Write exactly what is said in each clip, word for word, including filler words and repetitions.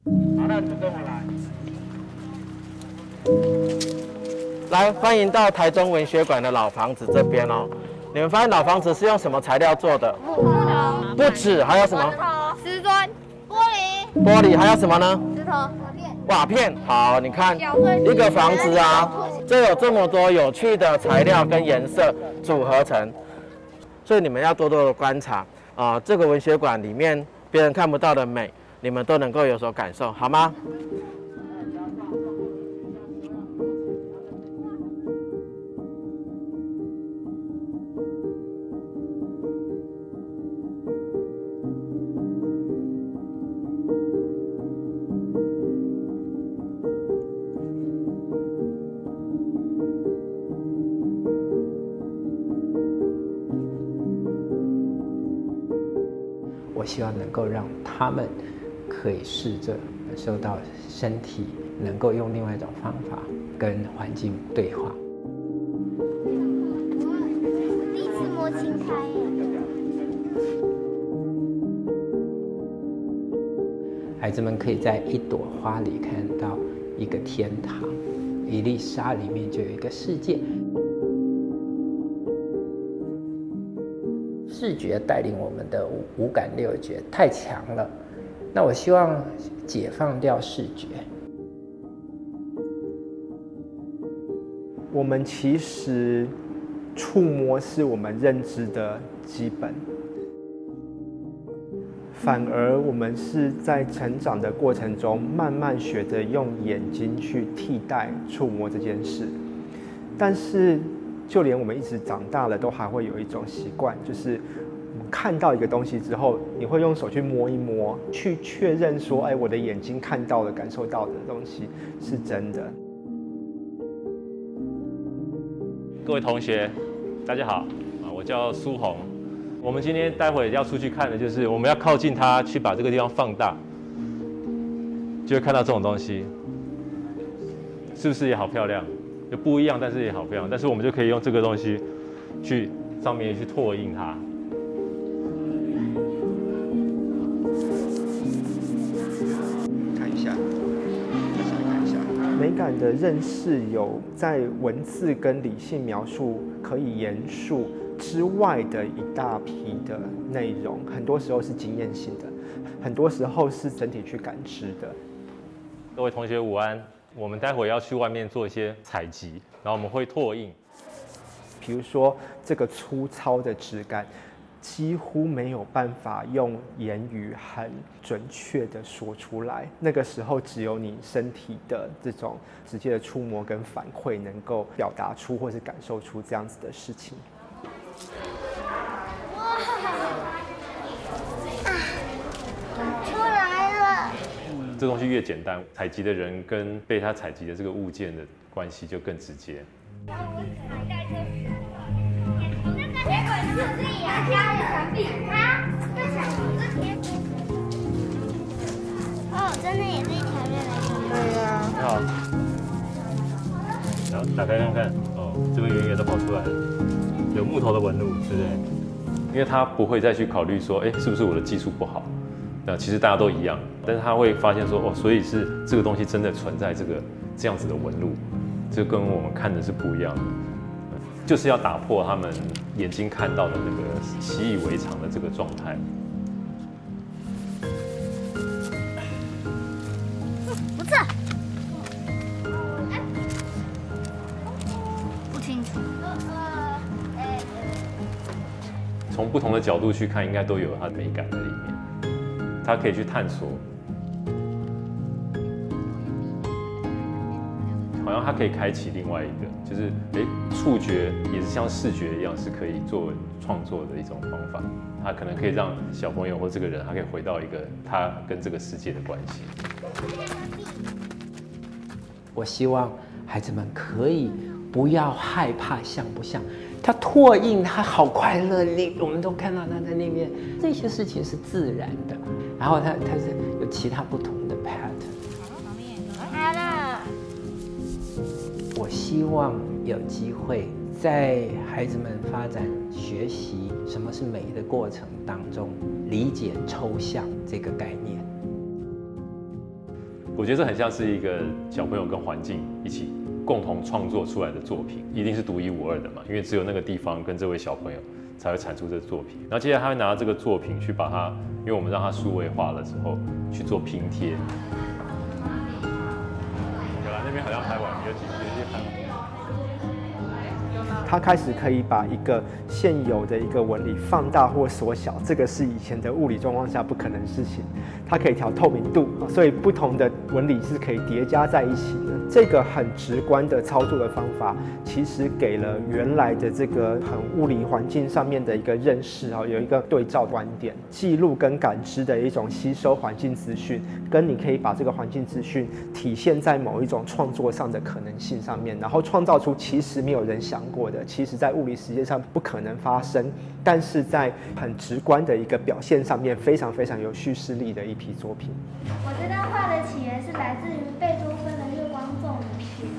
好，那主跟我来。来，欢迎到台中文学馆的老房子这边哦。你们发现老房子是用什么材料做的？ 木头。 不止，还有什么？ 瓷砖、玻璃。 玻璃，还有什么呢？ 石头、瓦片。 瓦片。好，你看一个房子啊，这有这么多有趣的材料跟颜色组合成，所以你们要多多的观察啊、呃。这个文学馆里面别人看不到的美，你们都能够有所感受，好吗？ 我希望能够让他们可以试着受到身体，能够用另外一种方法跟环境对话。 我第一次摸青苔耶。 孩子们可以在一朵花里看到一个天堂，一粒沙里面就有一个世界。视觉带领我们的五感六觉太强了，那我希望解放掉视觉。 我们其实触摸是我们认知的基本，反而我们是在成长的过程中慢慢学着用眼睛去替代触摸这件事，但是就连我们一直长大了，都还会有一种习惯，就是看到一个东西之后，你会用手去摸一摸，去确认说，哎，我的眼睛看到的、感受到的东西是真的。 各位同学，大家好，啊，我叫苏红。我们今天待会要出去看的就是，我们要靠近它，去把这个地方放大，就会看到这种东西，是不是也好漂亮？就不一样，但是也好漂亮。但是我们就可以用这个东西去上面去拓印它。 看一下，看一下，美感的认识有在文字跟理性描述可以言述之外的一大批的内容，很多时候是经验性的，很多时候是整体去感知的。 各位同学午安。我们待会要去外面做一些采集，然后我们会拓印。 比如说这个粗糙的质感，几乎没有办法用言语很准确的说出来。那个时候，只有你身体的这种直接的触摸跟反馈，能够表达出或是感受出这样子的事情。 哇！出来了。 这东西越简单，采集的人跟被他采集的这个物件的关系就更直接。 结果是自己要加了墙壁，它这墙壁贴。哦，真的也是一条链来的。 对呀、 你好，然后打开看看，哦，这边圆圆都跑出来了，有木头的纹路，对不对？因为他不会再去考虑说，哎，是不是我的技术不好？那其实大家都一样，但是他会发现说，哦，所以是这个东西真的存在这个这样子的纹路，这跟我们看的是不一样的，就是要打破他们眼睛看到的那个习以为常的这个状态。 不是，不清楚。 从不同的角度去看，应该都有它的美感在里面。它可以去探索，好像它可以开启另外一个，就是哎，触觉也是像视觉一样，是可以作为创作的一种方法。它可能可以让小朋友或这个人，他可以回到一个他跟这个世界的关系。 我希望孩子们可以不要害怕像不像，他拓印他好快乐，你我们都看到他在那边，这些事情是自然的，然后他他是有其他不同的 pattern。 好了， 我希望有机会在孩子们发展学习什么是美的过程当中，理解抽象这个概念。 我觉得这很像是一个小朋友跟环境一起共同创作出来的作品，一定是独一无二的嘛，因为只有那个地方跟这位小朋友才会产出这个作品。然后接下来他会拿这个作品去把它，因为我们让它数位化了之后去做拼贴。有啦，那边好像拍完，有几有些拍完。 他开始可以把一个现有的一个纹理放大或缩小，这个是以前的物理状况下不可能的事情。它可以调透明度，所以不同的纹理是可以叠加在一起的。这个很直观的操作的方法，其实给了原来的这个很物理环境上面的一个认识啊，有一个对照观点，记录跟感知的一种吸收环境资讯，跟你可以把这个环境资讯体现在某一种创作上的可能性上面，然后创造出其实没有人想过的。其实在物理世界上不可能发生，但是在很直观的一个表现上面，非常非常有叙事力的一批作品。 我这段画的起源是来自于贝多芬的《月光奏鸣曲》，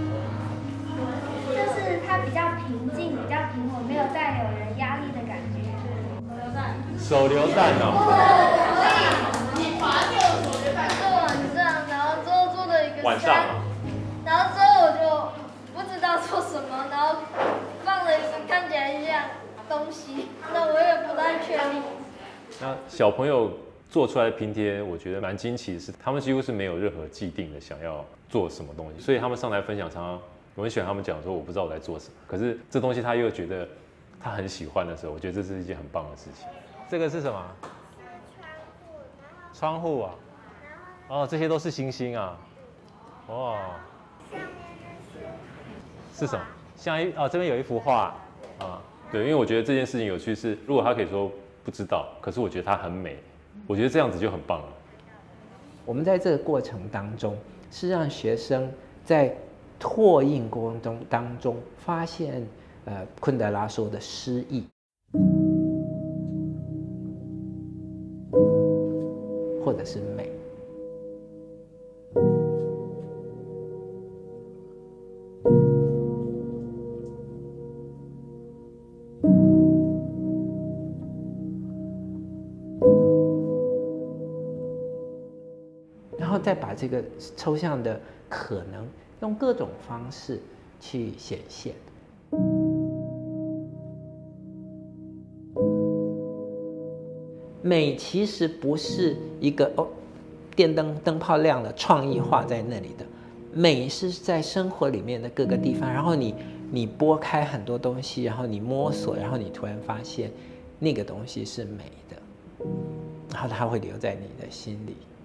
就是它比较平静、比较平稳，没有带有人压力的感觉。 手榴弹哦。 你爬掉手榴弹。是晚上，然后之后做的一个晚上啊。 然后之后我就不知道做什么，然后放了一个看起来像东西，那我也不太确定。 那小朋友做出来的拼贴，我觉得蛮惊奇的是，他们几乎是没有任何既定的想要做什么东西，所以他们上来分享，常常我很喜欢他们讲说，我不知道我在做什么，可是这东西他又觉得他很喜欢的时候，我觉得这是一件很棒的事情。这个是什么？窗户啊。哦，这些都是星星啊。哇。是什么？像一哦，这边有一幅画啊，对，因为我觉得这件事情有趣是，如果他可以说不知道，可是我觉得它很美，我觉得这样子就很棒了。 我们在这个过程当中，是让学生在拓印过程中当中发现，呃，昆德拉说的诗意，或者是美。然后再把这个抽象的可能用各种方式去显现。美其实不是一个哦，电灯灯泡亮了，创意画在那里的。美是在生活里面的各个地方，然后你你拨开很多东西，然后你摸索，然后你突然发现那个东西是美的，然后它会留在你的心里。